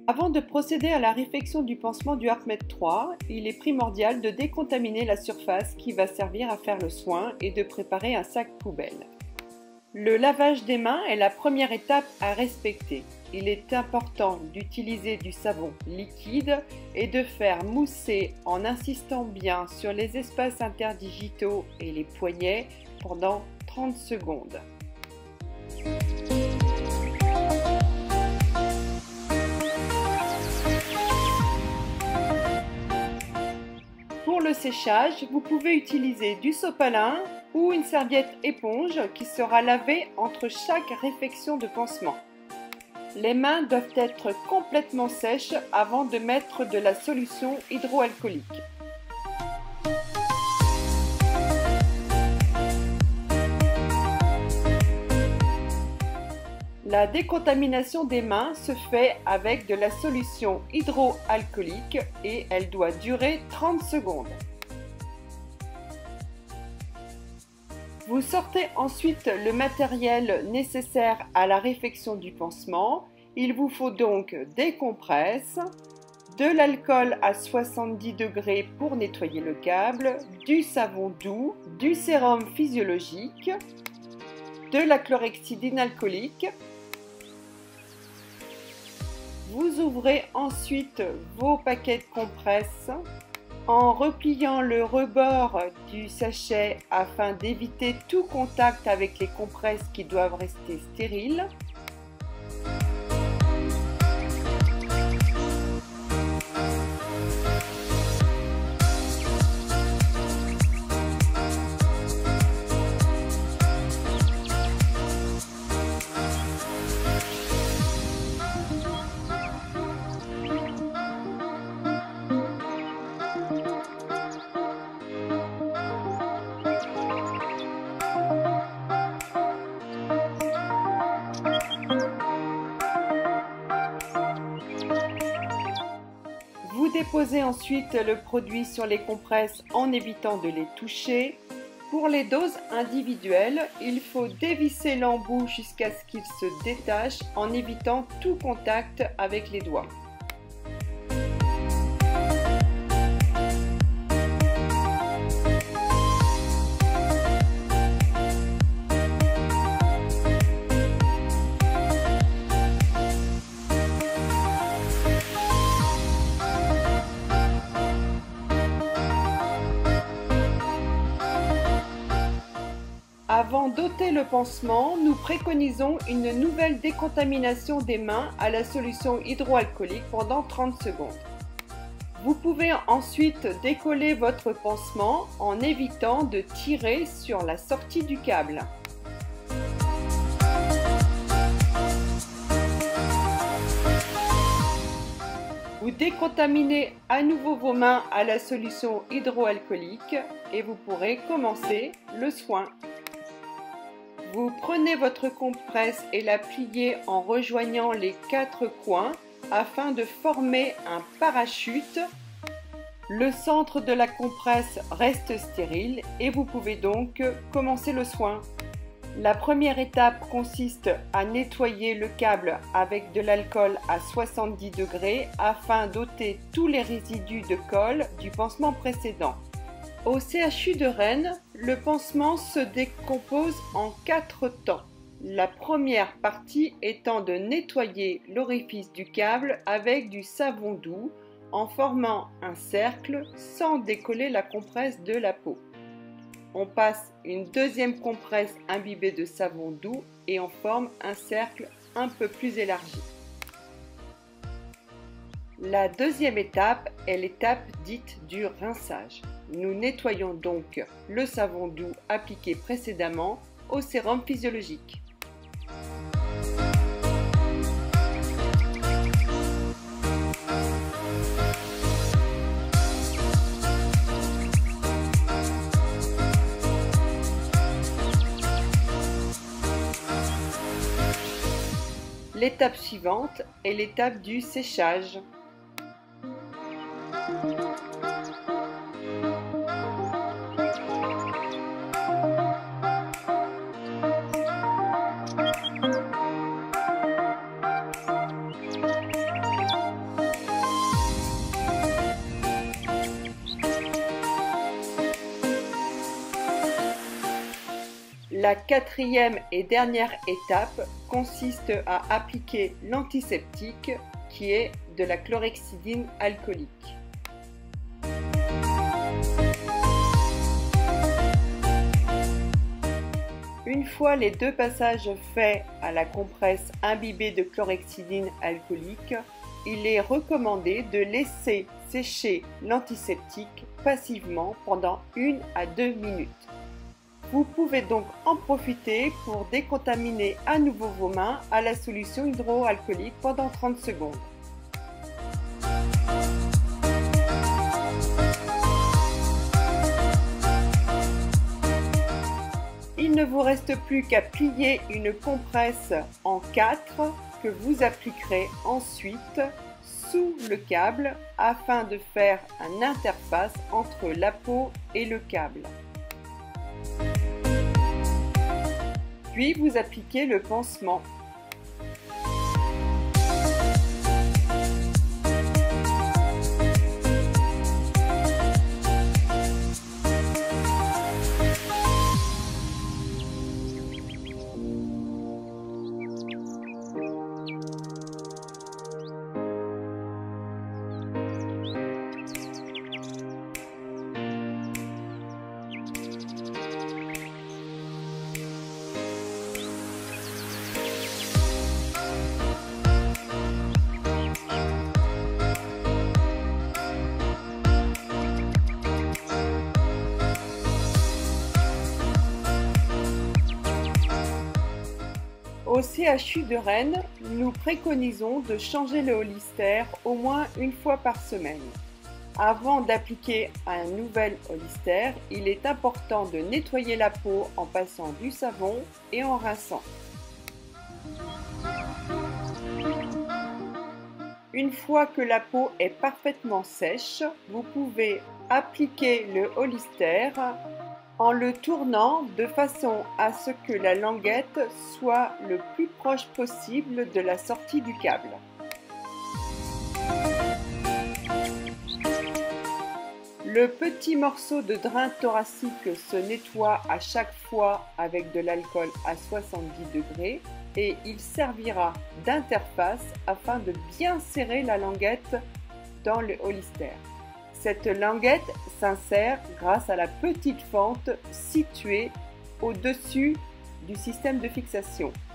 Avant de procéder à la réfection du pansement du ArcMet 3, il est primordial de décontaminer la surface qui va servir à faire le soin et de préparer un sac poubelle. Le lavage des mains est la première étape à respecter. Il est important d'utiliser du savon liquide et de faire mousser en insistant bien sur les espaces interdigitaux et les poignets pendant 30 secondes. Pour le séchage, vous pouvez utiliser du sopalin ou une serviette éponge qui sera lavée entre chaque réfection de pansement. Les mains doivent être complètement sèches avant de mettre de la solution hydroalcoolique. La décontamination des mains se fait avec de la solution hydroalcoolique et elle doit durer 30 secondes. Vous sortez ensuite le matériel nécessaire à la réfection du pansement. Il vous faut donc des compresses, de l'alcool à 70 degrés pour nettoyer le câble, du savon doux, du sérum physiologique, de la chlorhexidine alcoolique. Vous ouvrez ensuite vos paquets de compresses en repliant le rebord du sachet afin d'éviter tout contact avec les compresses qui doivent rester stériles. Vous déposez ensuite le produit sur les compresses en évitant de les toucher. Pour les doses individuelles, il faut dévisser l'embout jusqu'à ce qu'il se détache en évitant tout contact avec les doigts. Avant d'ôter le pansement, nous préconisons une nouvelle décontamination des mains à la solution hydroalcoolique pendant 30 secondes. Vous pouvez ensuite décoller votre pansement en évitant de tirer sur la sortie du câble. Vous décontaminez à nouveau vos mains à la solution hydroalcoolique et vous pourrez commencer le soin. Vous prenez votre compresse et la pliez en rejoignant les 4 coins afin de former un parachute. Le centre de la compresse reste stérile et vous pouvez donc commencer le soin. La première étape consiste à nettoyer le câble avec de l'alcool à 70 degrés afin d'ôter tous les résidus de colle du pansement précédent. Au CHU de Rennes, le pansement se décompose en 4 temps. La première partie étant de nettoyer l'orifice du câble avec du savon doux en formant un cercle sans décoller la compresse de la peau. On passe une deuxième compresse imbibée de savon doux et on forme un cercle un peu plus élargi. La deuxième étape est l'étape dite du rinçage. Nous nettoyons donc le savon doux appliqué précédemment au sérum physiologique. L'étape suivante est l'étape du séchage. La quatrième et dernière étape consiste à appliquer l'antiseptique qui est de la chlorhexidine alcoolique. Une fois les 2 passages faits à la compresse imbibée de chlorhexidine alcoolique, il est recommandé de laisser sécher l'antiseptique passivement pendant 1 à 2 minutes. Vous pouvez donc en profiter pour décontaminer à nouveau vos mains à la solution hydroalcoolique pendant 30 secondes. Il ne vous reste plus qu'à plier une compresse en 4 que vous appliquerez ensuite sous le câble afin de faire une interface entre la peau et le câble. Puis vous appliquez le pansement. Au CHU de Rennes, nous préconisons de changer le hollister au moins 1 fois par semaine. Avant d'appliquer un nouvel hollister, il est important de nettoyer la peau en passant du savon et en rinçant. Une fois que la peau est parfaitement sèche, vous pouvez appliquer le hollister en le tournant de façon à ce que la languette soit le plus proche possible de la sortie du câble. Le petit morceau de drain thoracique se nettoie à chaque fois avec de l'alcool à 70 degrés et il servira d'interface afin de bien serrer la languette dans le hollister. Cette languette s'insère grâce à la petite fente située au-dessus du système de fixation.